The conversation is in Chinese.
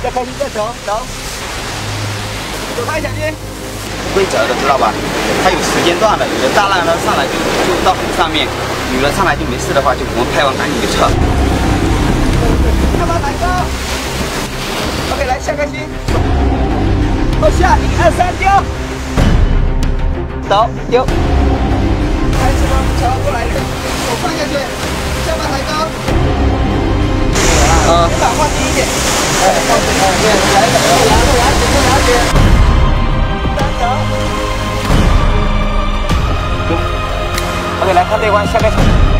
再开心，再走，走快小心。 规则的知道吧？它有时间段的，有的大浪呢上来就到很上面，有的上来就没事的话，就我们拍完赶紧就撤。 看把抬高。OK， 来下开心。往下，1、2、3，丢。走，丢。开始吗？桥过来，手放下去，下巴抬高。肩膀放低一点。放低一点，来，后牙紧。3走。OK， 来看这关，下开始。